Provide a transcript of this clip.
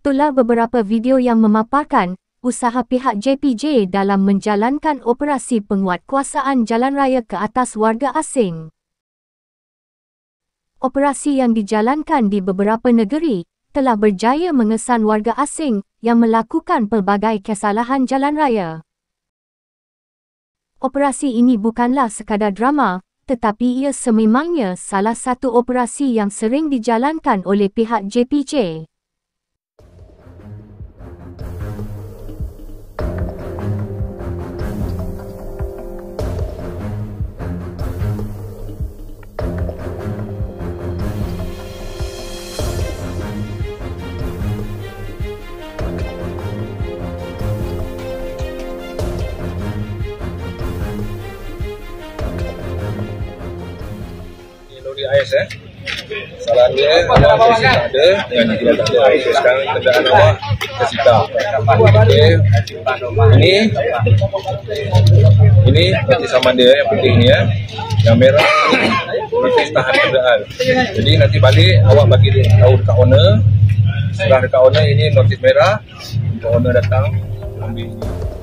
Itulah beberapa video yang memaparkan usaha pihak JPJ dalam menjalankan operasi penguatkuasaan jalan raya ke atas warga asing. Operasi yang dijalankan di beberapa negeri telah berjaya mengesan warga asing yang melakukan pelbagai kesalahan jalan raya. Operasi ini bukanlah sekadar drama, tetapi ia sememangnya salah satu operasi yang sering dijalankan oleh pihak JPJ. Di AIS salah dia awak tak ada dan dia tak ada. Sekarang kenderaan awak tersita. Ini notis saman dia yang putih ni yang merah notis tahan kenderaan. Jadi nanti balik awak bagi tahu dekat owner. Setelah dekat owner ini notis merah, untuk owner datang ambil.